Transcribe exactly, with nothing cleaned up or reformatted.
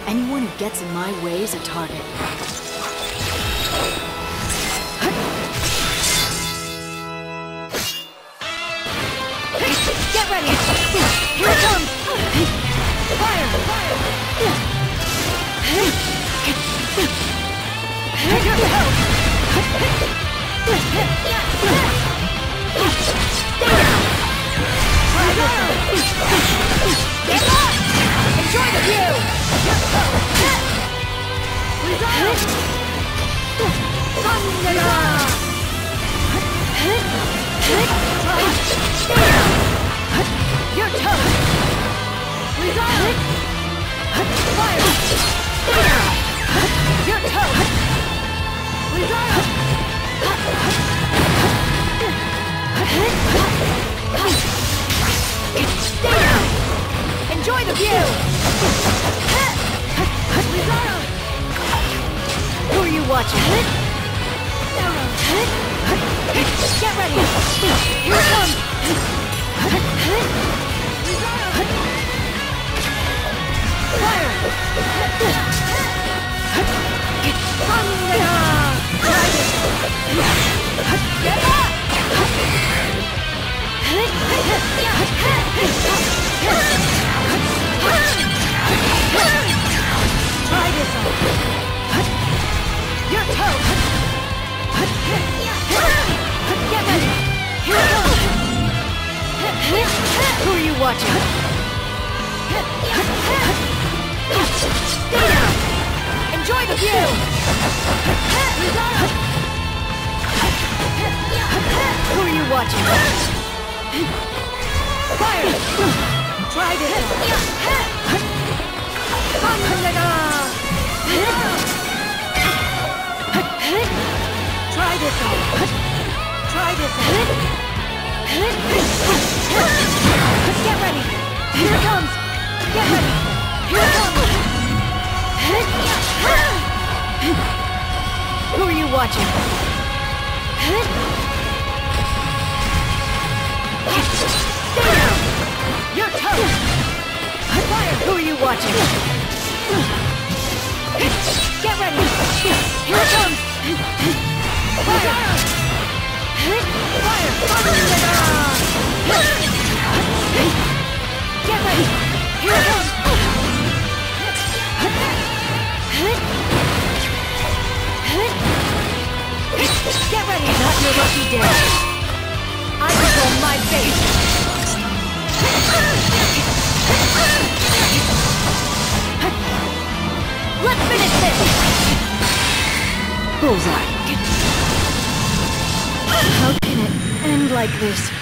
Anyone who gets in my way is a target. Get ready! Here it comes! Fire! Fire! Take your help! Stay down! Get up! Enjoy the view! You're toast! Resolve! Fire! Stay down! You're toast! Resolve! Stay down! Enjoy the view! Resolve! Who are you watching? Get ready! Here it comes! Fire! Get up! Try this on. You're toast! Get ready! Here it goes! Who are you watching? Stay down! Enjoy the view! Who are you watching? Fire! Try this on! Try this on! Try this on! Get ready! Here it comes! Get ready! Here it comes! Who are you watching? Stay down! You're toast! Fire! Who are you watching? Get ready! Here it comes! Fire! Fire! Get ready! Here it comes! Get ready! Not your lucky day. I control my fate. Let's finish this! Bullseye. How can it end like this?